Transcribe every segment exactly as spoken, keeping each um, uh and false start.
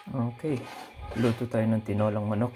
Okay, luto tayo ng tinolang manok.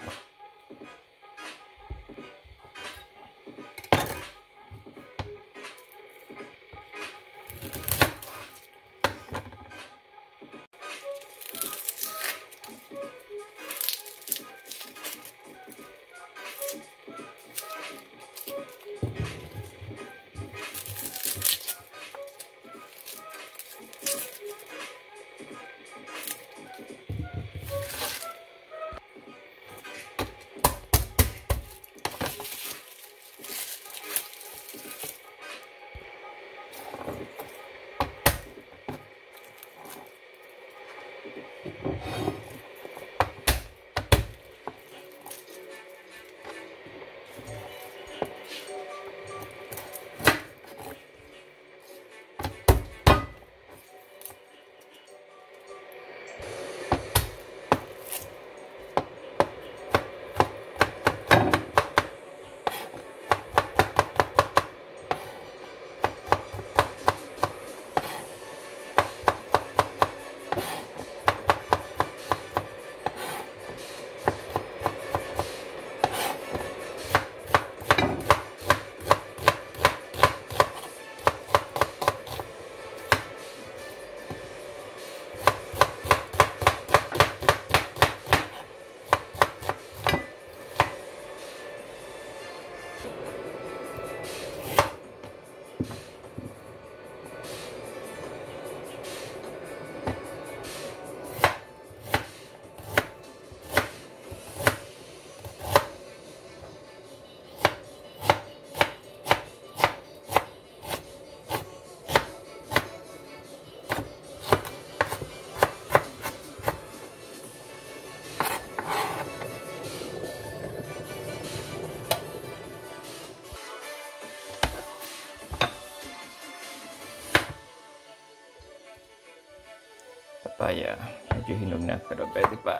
Papaya, medyo hinog na pero pwede pa.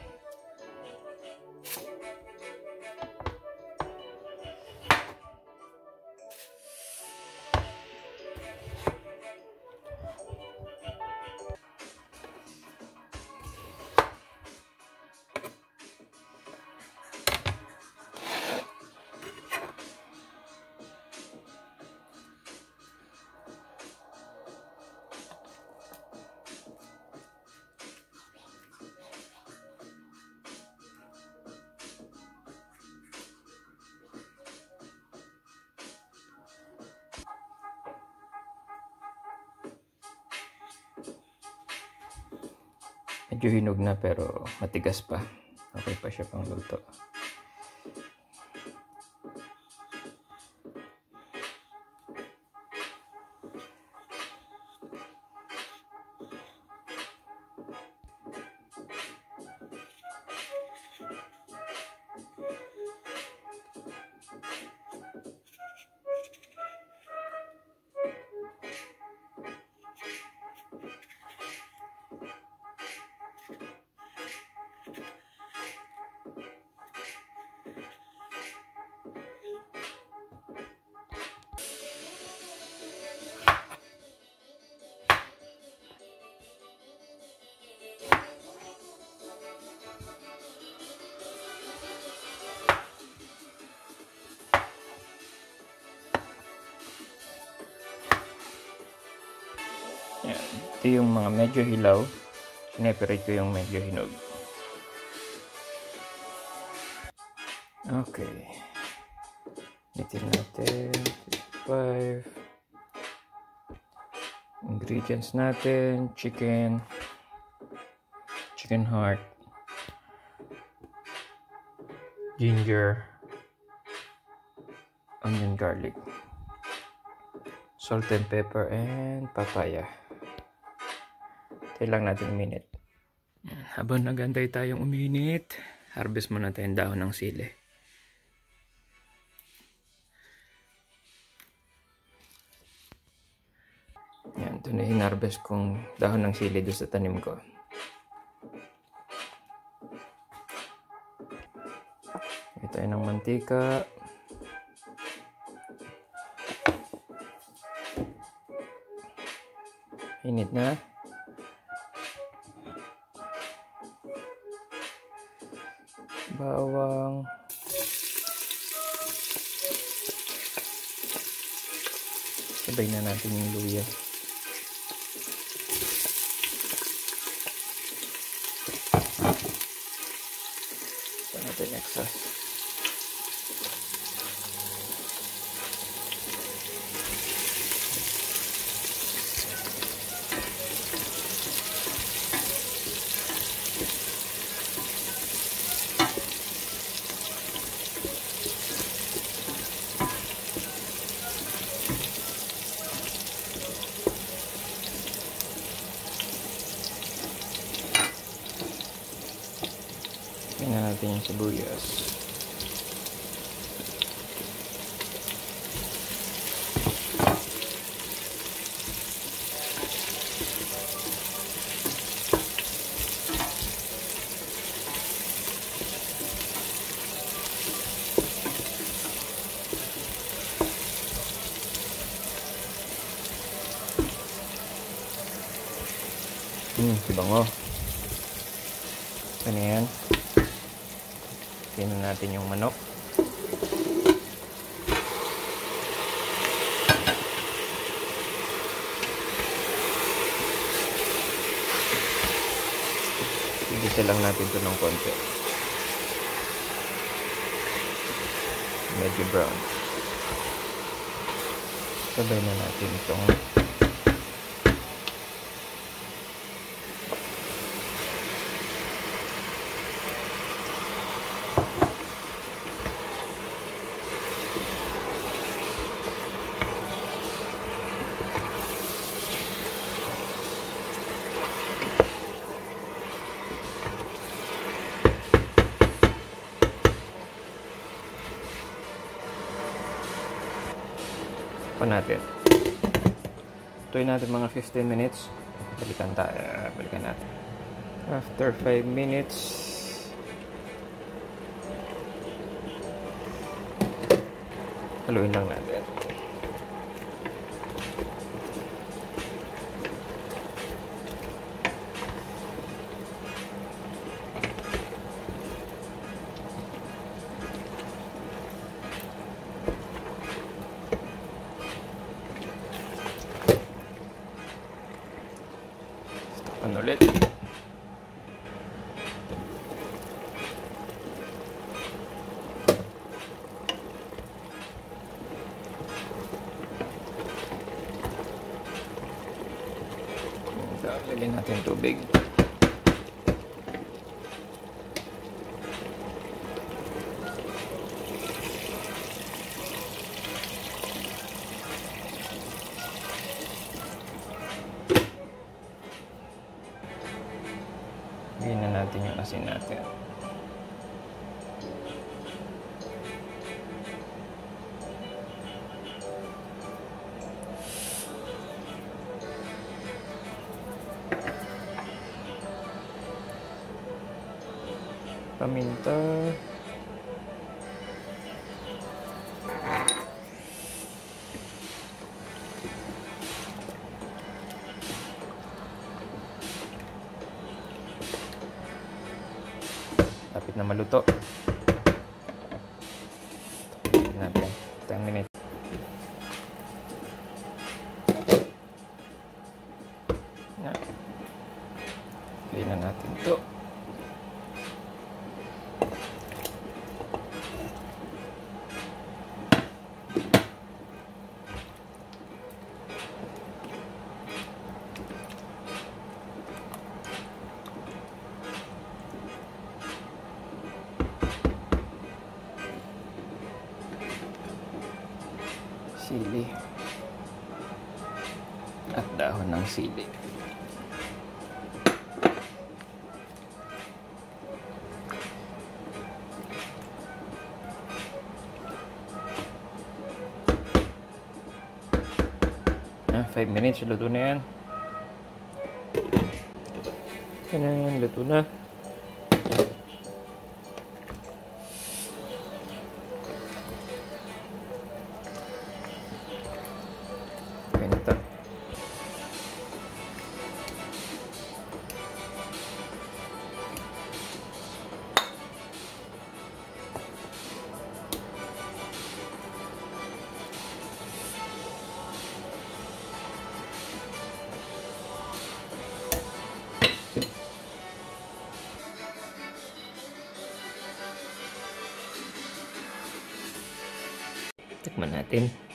Medyo hinog na pero matigas pa. Okay pa siya pang luto. Yan. Ito yung mga medyo hilaw. Sineperate ko yung medyo hinog. Okay. Litin natin. five. Ingredients natin. Chicken. Chicken heart. Ginger. Onion garlic. Salt and pepper and papaya. Tayo lang natin uminit. Habang nagantay tayong uminit, harvest muna tayong dahon ng sili. Yan, ito na hinarvest kong dahon ng sili doon sa tanim ko. Ito tayo ng mantika. Init na. bawang, sabay na natin yung luya. Ito natin excess. Tingnan natin yung sibuyas. Hmm, sibango. Ano yan? Tingnan natin yung manok. Igisa lang natin ito ng konti. Medyo brown. Sabay na natin itong pa natin. Tuloy natin mga fifteen minutes. Balikan tayo. Balikan natin. After five minutes, haluin lang natin. Ano ulit? Lagyan natin tubig. Lagyan na natin yung asin natin. Paminta. Lapit na maluto. Tignan natin. ten minutes. Yan. Tignan natin ito. Sili at dahon ng sili. Ah, five minutes, luto na yan. Yan, luto na. Ganito. in.